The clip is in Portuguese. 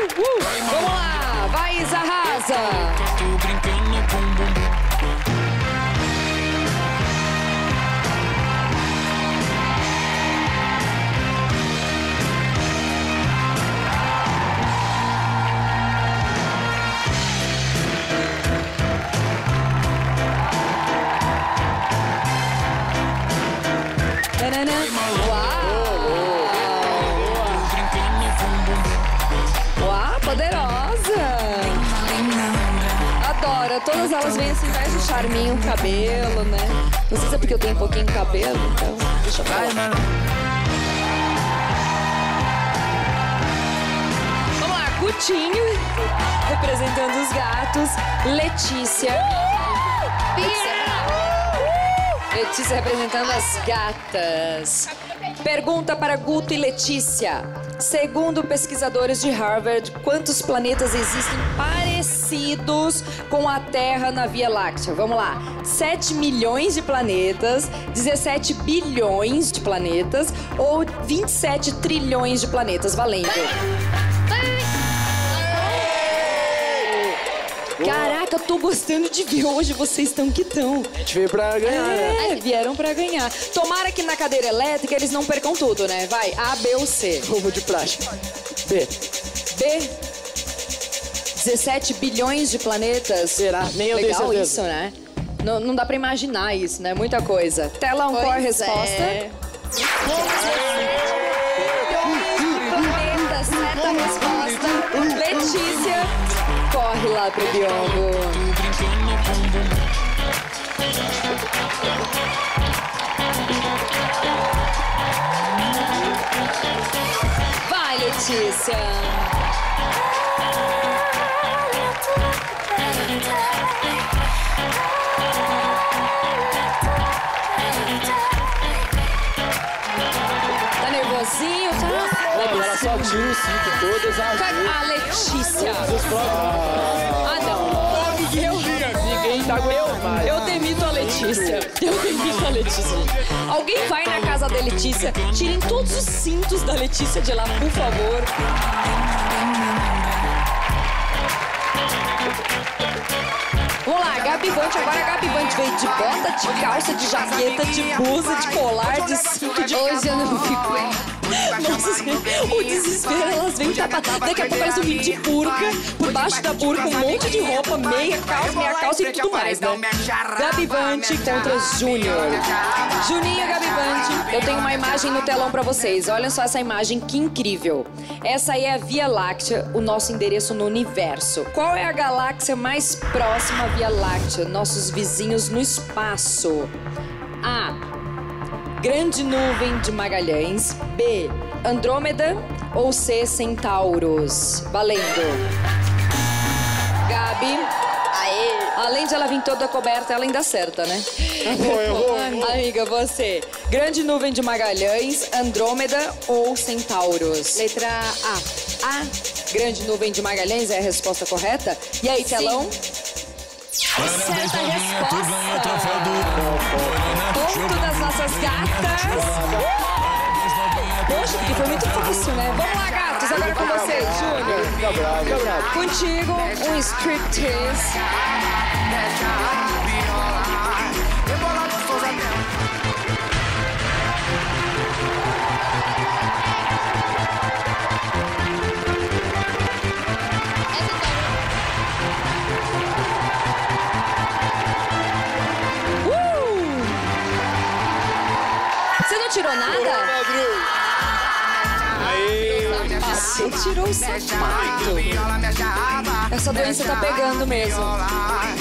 Vamos lá, vai, Isa, arrasa. Uau, poderosa! Adoro, todas elas vêm assim, mais um charminho, cabelo, né? Não sei se é porque eu tenho um pouquinho de cabelo, então deixa eu falar. Vamos lá, Gutinho, representando os gatos, Letícia. Letícia representando as gatas. Pergunta para Guto e Letícia. Segundo pesquisadores de Harvard, quantos planetas existem parecidos com a Terra na Via Láctea? Vamos lá. 7 milhões de planetas, 17 bilhões de planetas ou 27 trilhões de planetas? Valendo. Caraca, eu tô gostando de ver hoje, vocês estão que estão. A gente veio pra ganhar, né? Vieram pra ganhar. Tomara que na cadeira elétrica eles não percam tudo, né? Vai, A, B ou C? Rumo de praxe. B. B. 17 bilhões de planetas. Será? Nem eu tenho certeza. certeza. Isso, né? Não dá pra imaginar isso, né? Muita coisa. Telão, qual a resposta? Planeta, certa resposta. Letícia, corre lá pro biombo. Vai, Letícia. Tá nervosinho, tá? Ela só tira o cinto, todas as... A Letícia. Ah, não. Ninguém tá aguentando mais. Eu demito a Letícia. Eu demito a Letícia. Alguém vai na casa da Letícia, tirem todos os cintos da Letícia de lá, por favor. Vamos lá, Gabi Vante. Agora a Gabi Vante veio de bota, de calça, de jaqueta, de blusa, de colar, de cinto, de... Hoje eu não fico... Nossa, o desespero, elas vêm tapar. Daqui a pouco elas vão vir de burca, por baixo da burca, um monte de roupa, meia calça e tudo mais, né? Gabi Vante contra Júnior. Juninho, Gabi Vante. Eu tenho uma imagem no telão pra vocês. Olha só essa imagem, que incrível. Essa aí é a Via Láctea, o nosso endereço no universo. Qual é a galáxia mais próxima à Via Láctea? Nossos vizinhos no espaço. A. Grande Nuvem de Magalhães. B. Andrômeda. Ou C. Centauros. Valendo. Gabi. Aê. Além de ela vir toda coberta, ela ainda acerta, né? Errou. Amiga, você. Grande Nuvem de Magalhães, Andrômeda ou Centauros? Letra A. A. Grande Nuvem de Magalhães é a resposta correta? E aí, telão? Certa resposta. Ponto das nossas gatas. Poxa, porque foi muito fácil, né? Vamos lá, gatos. Agora com vocês, Júnior. Fica bravo. Contigo, um striptease. Você não tirou nada? Você tirou o sapato. Essa doença tá pegando mesmo.